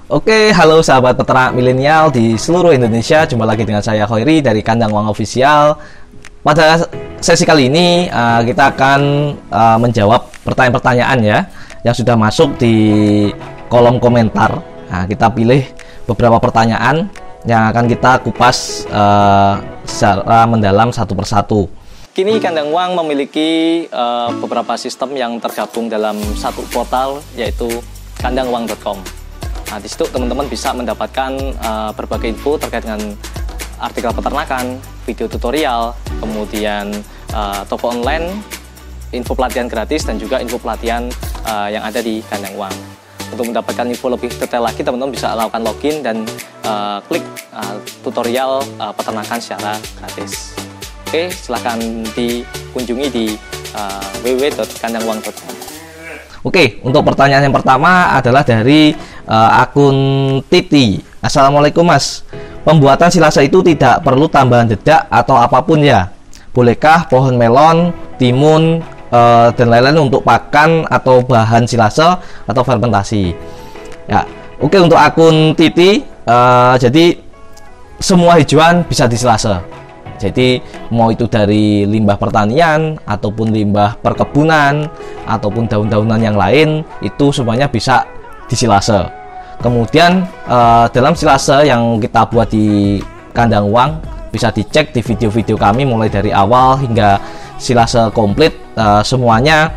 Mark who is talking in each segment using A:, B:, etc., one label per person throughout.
A: Oke, halo sahabat peternak milenial di seluruh Indonesia. Jumpa lagi dengan saya Khoiri dari Kandang Wang Official. Pada sesi kali ini kita akan menjawab pertanyaan-pertanyaan ya yang sudah masuk di kolom komentar. Nah, kita pilih beberapa pertanyaan yang akan kita kupas secara mendalam satu persatu. Kini Kandang Wang memiliki beberapa sistem yang tergabung dalam satu portal, yaitu kandangwang.com. Nah, di situ teman-teman bisa mendapatkan berbagai info terkait dengan artikel peternakan, video tutorial, kemudian toko online, info pelatihan gratis, dan juga info pelatihan yang ada di Kandang Wang. Untuk mendapatkan info lebih detail lagi, teman-teman bisa lakukan login dan klik tutorial peternakan secara gratis. Oke, silahkan dikunjungi di www.kandangwang.com. Oke, untuk pertanyaan yang pertama adalah dari akun Titi. Assalamualaikum Mas, pembuatan silase itu tidak perlu tambahan dedak atau apapun ya? Bolehkah pohon melon, timun, dan lain-lain untuk pakan atau bahan silase atau fermentasi? Ya, oke, untuk akun Titi, jadi semua hijauan bisa disilase. Jadi mau itu dari limbah pertanian ataupun limbah perkebunan ataupun daun-daunan yang lain, itu semuanya bisa disilase. Kemudian dalam silase yang kita buat di Kandang Wang bisa dicek di video-video kami mulai dari awal hingga silase komplit, semuanya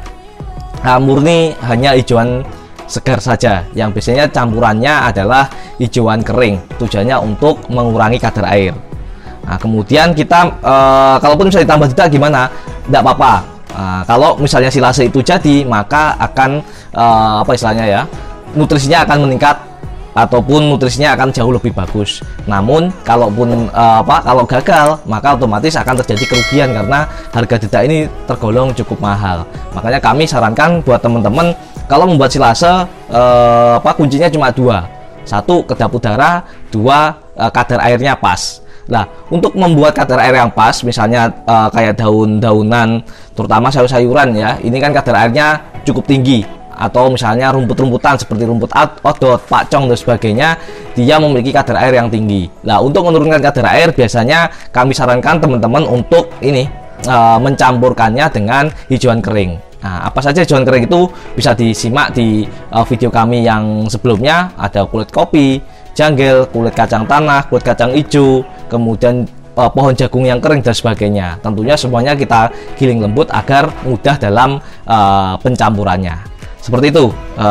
A: murni hanya hijauan segar saja, yang biasanya campurannya adalah hijauan kering, tujuannya untuk mengurangi kadar air. Nah, kemudian kita kalaupun bisa ditambah dedak gimana? Tidak apa-apa. Kalau misalnya silase itu jadi, maka akan apa istilahnya ya, nutrisinya akan meningkat ataupun nutrisinya akan jauh lebih bagus. Namun kalaupun kalau gagal, maka otomatis akan terjadi kerugian karena harga dedak ini tergolong cukup mahal. Makanya kami sarankan buat teman-teman, kalau membuat silase kuncinya cuma dua. Satu, kedap udara. Dua, kadar airnya pas. Nah, untuk membuat kadar air yang pas, misalnya kayak daun-daunan, terutama sayur-sayuran ya, ini kan kadar airnya cukup tinggi. Atau misalnya rumput-rumputan seperti rumput odot, pakcong, dan sebagainya, dia memiliki kadar air yang tinggi. Nah, untuk menurunkan kadar air, biasanya kami sarankan teman-teman untuk ini mencampurkannya dengan hijauan kering. Nah, apa saja hijauan kering itu bisa disimak di video kami yang sebelumnya. Ada kulit kopi, janggel, kulit kacang tanah, kulit kacang hijau, kemudian pohon jagung yang kering, dan sebagainya. Tentunya semuanya kita giling lembut agar mudah dalam pencampurannya. Seperti itu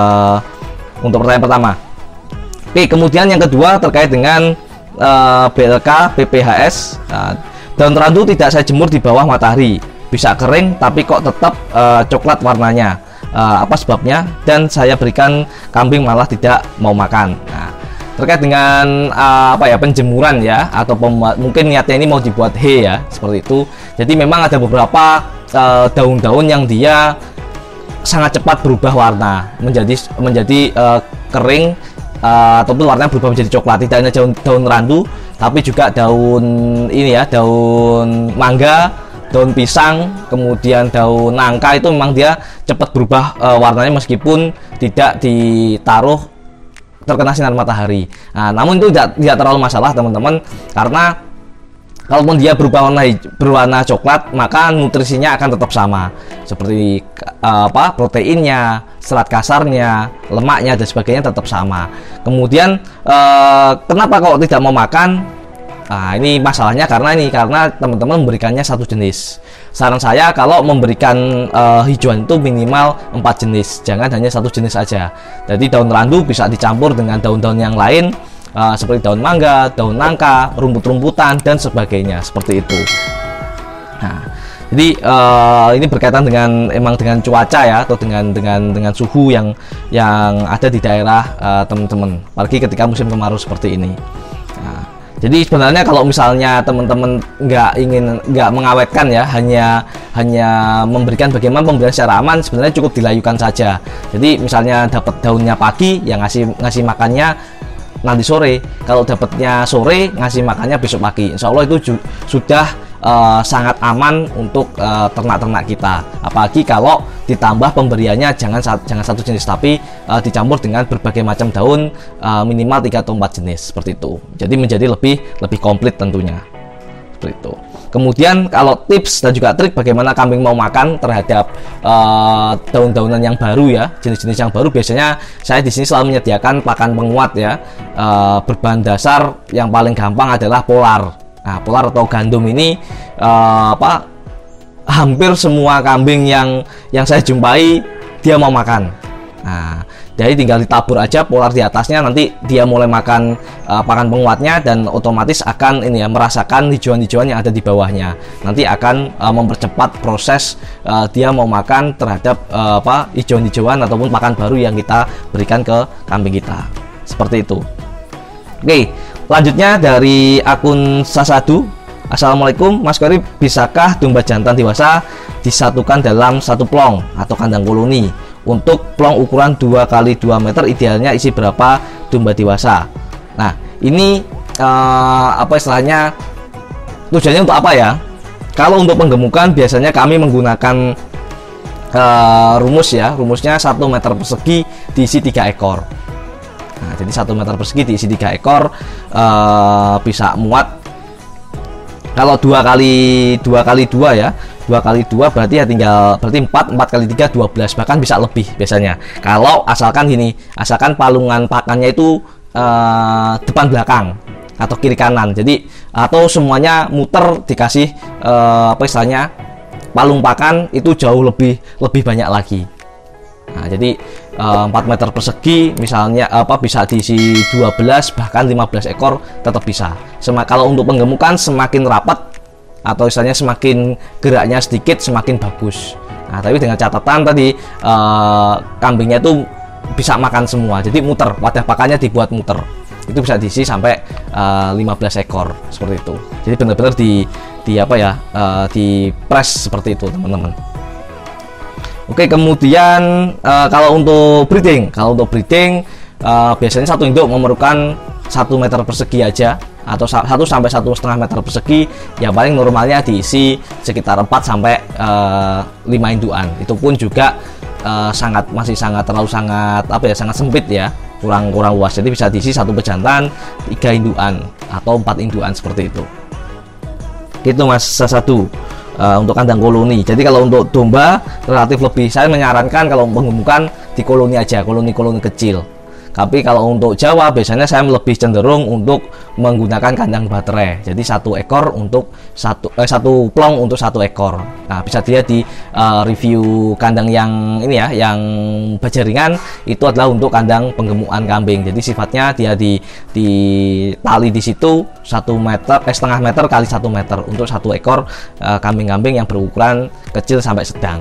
A: untuk pertanyaan pertama. Oke, kemudian yang kedua terkait dengan BLK PPHS. Daun terandu tidak saya jemur di bawah matahari, bisa kering tapi kok tetap coklat warnanya. Apa sebabnya? Dan saya berikan kambing malah tidak mau makan. Nah, terkait dengan penjemuran ya, atau mungkin niatnya ini mau dibuat hay ya, seperti itu. Jadi memang ada beberapa daun-daun yang dia sangat cepat berubah warna menjadi kering, ataupun warnanya berubah menjadi coklat. Tidak hanya daun randu, tapi juga daun ini ya, daun mangga, daun pisang, kemudian daun nangka, itu memang dia cepat berubah warnanya meskipun tidak ditaruh terkena sinar matahari. Nah, namun itu tidak terlalu masalah teman-teman, karena kalaupun dia berwarna coklat, maka nutrisinya akan tetap sama, seperti proteinnya, serat kasarnya, lemaknya, dan sebagainya tetap sama. Kemudian kenapa kalau tidak mau makan? Nah, ini masalahnya karena teman-teman memberikannya satu jenis. Saran saya kalau memberikan hijauan itu minimal 4 jenis, jangan hanya satu jenis saja. Jadi daun randu bisa dicampur dengan daun-daun yang lain, seperti daun mangga, daun nangka, rumput-rumputan, dan sebagainya, seperti itu. Nah, jadi ini berkaitan dengan cuaca ya, atau dengan suhu yang ada di daerah teman-teman, apalagi ketika musim kemarau seperti ini. Nah, jadi sebenarnya kalau misalnya teman-teman nggak mengawetkan ya, hanya memberikan bagaimana pemberian secara aman, sebenarnya cukup dilayukan saja. Jadi misalnya dapat daunnya pagi, yang ngasih makannya nanti sore. Kalau dapatnya sore, ngasih makannya besok pagi. Insya Allah itu sudah sangat aman untuk ternak-ternak kita. Apalagi kalau ditambah pemberiannya jangan satu jenis, tapi dicampur dengan berbagai macam daun, minimal 3 atau 4 jenis seperti itu. Jadi menjadi lebih komplit tentunya. Seperti itu. Kemudian kalau tips dan juga trik bagaimana kambing mau makan terhadap daun-daunan yang baru ya, jenis-jenis yang baru, biasanya saya di sini selalu menyediakan pakan penguat ya. Berbahan dasar yang paling gampang adalah polar. Nah, polar atau gandum ini hampir semua kambing yang saya jumpai dia mau makan. Nah, jadi tinggal ditabur aja polar di atasnya, nanti dia mulai makan pakan penguatnya dan otomatis akan merasakan hijauan-hijauan yang ada di bawahnya. Nanti akan mempercepat proses dia mau makan terhadap hijauan-hijauan ataupun pakan baru yang kita berikan ke kambing kita. Seperti itu. Oke, lanjutnya dari akun Sasadu. Assalamualaikum Mas Kori, bisakah domba jantan dewasa disatukan dalam satu plong atau kandang koloni? Untuk plong ukuran 2x2 meter idealnya isi berapa domba dewasa? Nah, ini istilahnya tujuannya untuk apa ya? Kalau untuk penggemukan biasanya kami menggunakan rumus ya, rumusnya 1 meter persegi diisi 3 ekor. Nah, jadi 1 meter persegi diisi 3 ekor bisa muat. Kalau 2x2 ya, 2x2 berarti ya berarti 4 kali 3 12, bahkan bisa lebih biasanya. Kalau asalkan palungan pakannya itu depan belakang atau kiri kanan. Jadi atau semuanya muter dikasih palung pakan itu jauh lebih banyak lagi. Nah, jadi 4 meter persegi misalnya bisa diisi 12 bahkan 15 ekor tetap bisa. Kalau untuk penggemukan semakin rapat atau misalnya semakin geraknya sedikit semakin bagus. Nah, tapi dengan catatan tadi kambingnya itu bisa makan semua. Jadi muter, wadah pakannya dibuat muter. Itu bisa diisi sampai 15 ekor seperti itu. Jadi benar-benar di press seperti itu, teman-teman. Oke, kemudian kalau untuk breeding biasanya satu induk memerlukan 1 meter persegi aja atau 1 sampai 1,5 meter persegi. Yang paling normalnya diisi sekitar 4 sampai 5 indukan. Itu pun juga masih sangat sempit ya, kurang luas. Jadi bisa diisi 1 pejantan, 3 indukan atau 4 indukan seperti itu. Itu Mas Sasadu. Untuk kandang koloni. Jadi kalau untuk domba relatif lebih, saya menyarankan kalau penggemukan di koloni aja, koloni kecil. Tapi kalau untuk Jawa biasanya saya lebih cenderung untuk menggunakan kandang baterai. Jadi 1 ekor untuk 1 plong untuk 1 ekor. Nah, bisa dilihat di review kandang yang ini ya, yang bajaringan itu adalah untuk kandang penggemukan kambing. Jadi sifatnya dia di tali di situ 1,5 meter kali 1 meter untuk 1 ekor kambing-kambing yang berukuran kecil sampai sedang.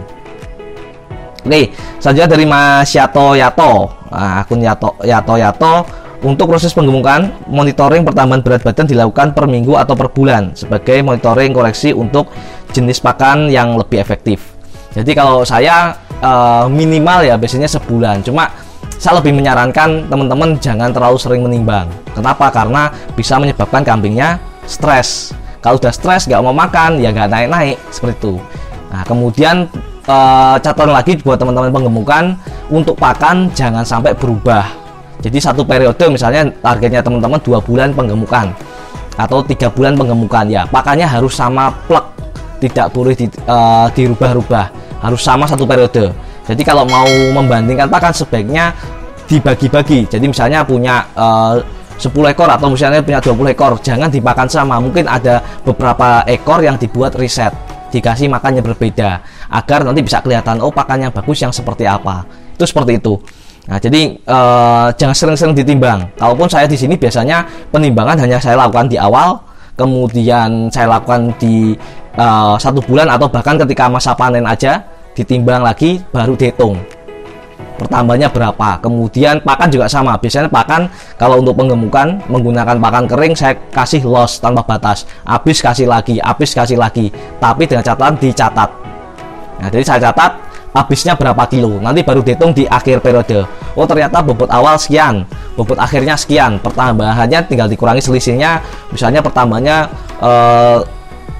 A: Oke, selanjutnya dari Mas Yato, akun Yato. Untuk proses penggemukan, monitoring pertambahan berat badan dilakukan per minggu atau per bulan sebagai monitoring koreksi untuk jenis pakan yang lebih efektif. Jadi kalau saya minimal ya biasanya sebulan. Cuma saya lebih menyarankan teman-teman jangan terlalu sering menimbang. Kenapa? Karena bisa menyebabkan kambingnya stres. Kalau udah stres nggak mau makan ya nggak naik-naik seperti itu. Nah, kemudian catatan lagi buat teman-teman penggemukan, untuk pakan jangan sampai berubah. Jadi satu periode misalnya targetnya teman-teman 2 bulan penggemukan atau 3 bulan penggemukan, ya pakannya harus sama plek, tidak boleh dirubah-rubah, harus sama satu periode. Jadi kalau mau membandingkan pakan sebaiknya dibagi-bagi. Jadi misalnya punya 10 ekor atau misalnya punya 20 ekor, jangan dipakan sama. Mungkin ada beberapa ekor yang dibuat riset, dikasih makannya berbeda agar nanti bisa kelihatan pakan yang bagus yang seperti apa. Itu seperti itu. Nah, jadi jangan sering-sering ditimbang. Kalaupun saya di sini biasanya penimbangan hanya saya lakukan di awal, kemudian saya lakukan di 1 bulan atau bahkan ketika masa panen aja ditimbang lagi baru dihitung pertambahannya berapa. Kemudian pakan juga sama. Biasanya pakan kalau untuk penggemukan menggunakan pakan kering saya kasih loss tanpa batas. Habis kasih lagi, tapi dengan catatan dicatat. Nah, jadi saya catat habisnya berapa kilo. Nanti baru dihitung di akhir periode. Oh, ternyata bobot awal sekian, bobot akhirnya sekian. Pertambahannya tinggal dikurangi selisihnya. Misalnya pertambahannya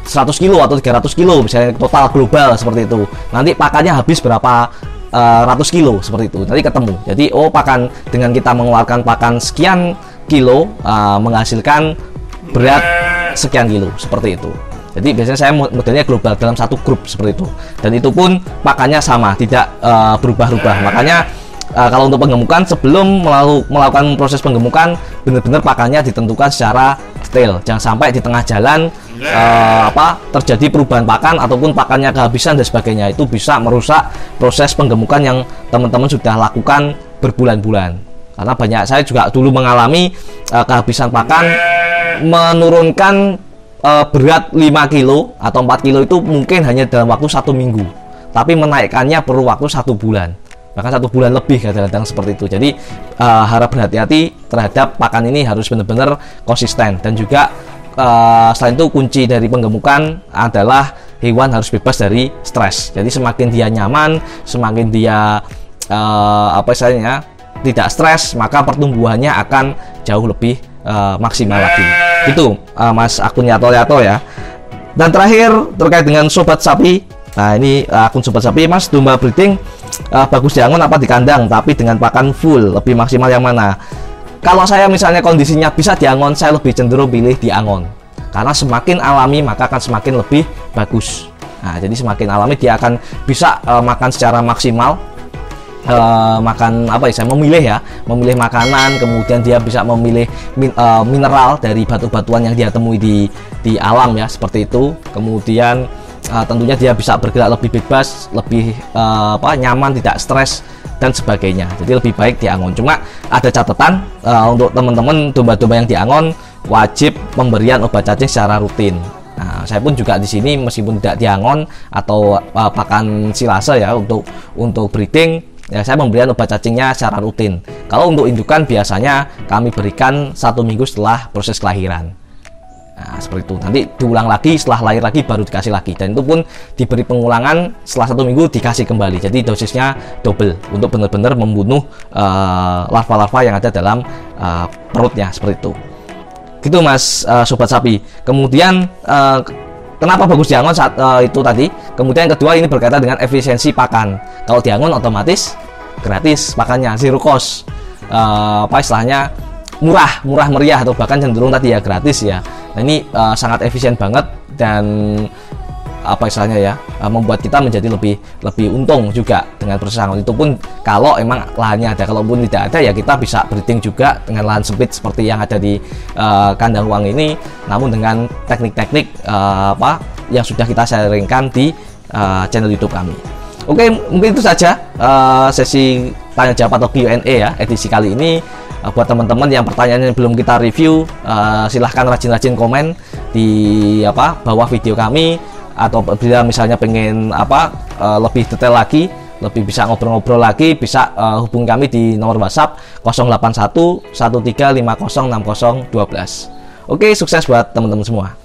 A: 100 kilo atau 300 kilo misalnya total global seperti itu. Nanti pakannya habis berapa ratus kilo seperti itu. Nanti ketemu. Jadi pakan dengan kita mengeluarkan pakan sekian kilo menghasilkan berat sekian kilo seperti itu. Jadi biasanya saya modelnya global dalam satu grup seperti itu. Dan itu pun pakannya sama, tidak berubah-ubah. Makanya kalau untuk penggemukan, sebelum melakukan proses penggemukan, benar-benar pakannya ditentukan secara detail. Jangan sampai di tengah jalan terjadi perubahan pakan ataupun pakannya kehabisan dan sebagainya. Itu bisa merusak proses penggemukan yang teman-teman sudah lakukan berbulan-bulan. Karena banyak, saya juga dulu mengalami kehabisan pakan, menurunkan berat 5 kilo atau 4 kilo itu mungkin hanya dalam waktu 1 minggu, tapi menaikkannya perlu waktu 1 bulan, bahkan 1 bulan lebih kadang-kadang seperti itu. Jadi harap berhati-hati terhadap pakan ini, harus benar-benar konsisten. Dan juga selain itu kunci dari penggemukan adalah hewan harus bebas dari stres. Jadi semakin dia nyaman, semakin dia tidak stres, maka pertumbuhannya akan jauh lebih maksimal lagi. Itu Mas akun Yato ya. Dan terakhir terkait dengan sobat sapi. Nah, ini akun sobat sapi, Mas, domba breeding bagus diangon apa di kandang tapi dengan pakan full, lebih maksimal yang mana? Kalau saya misalnya kondisinya bisa diangon, saya lebih cenderung pilih diangon. Karena semakin alami maka akan semakin lebih bagus. Nah, jadi semakin alami dia akan bisa makan secara maksimal. Memilih makanan, kemudian dia bisa memilih mineral dari batu-batuan yang dia temui di alam ya, seperti itu. Kemudian tentunya dia bisa bergerak lebih bebas, lebih nyaman, tidak stres dan sebagainya. Jadi lebih baik diangon. Cuma ada catatan untuk teman-teman domba-domba yang diangon wajib pemberian obat cacing secara rutin. Nah, saya pun juga di sini meskipun tidak diangon atau pakan silase ya untuk breeding, ya saya memberikan obat cacingnya secara rutin. Kalau untuk indukan biasanya kami berikan 1 minggu setelah proses kelahiran. Nah, seperti itu. Nanti diulang lagi, setelah lahir lagi baru dikasih lagi. Dan itu pun diberi pengulangan setelah 1 minggu dikasih kembali. Jadi dosisnya double untuk benar-benar membunuh larva-larva yang ada dalam perutnya, seperti itu. Gitu Mas sobat sapi. Kemudian kenapa bagus diangon saat itu tadi? Kemudian yang kedua, ini berkaitan dengan efisiensi pakan. Kalau diangon otomatis gratis pakannya, zero cost. Istilahnya murah meriah atau bahkan cenderung tadi ya gratis ya. Nah, ini sangat efisien banget dan membuat kita menjadi lebih untung juga dengan proses angon. Itu pun kalau emang lahannya ada. Kalaupun tidak ada ya kita bisa breeding juga dengan lahan sempit seperti yang ada di kandang uang ini, namun dengan teknik-teknik yang sudah kita sharingkan di channel YouTube kami. Oke, mungkin itu saja sesi tanya jawab atau Q&A ya edisi kali ini. Buat teman-teman yang pertanyaannya belum kita review, silahkan rajin-rajin komen di bawah video kami, atau bila misalnya pengen lebih detail lagi, lebih bisa ngobrol-ngobrol lagi, bisa hubungi kami di nomor WhatsApp 081 1350 60 12. Oke, sukses buat teman-teman semua.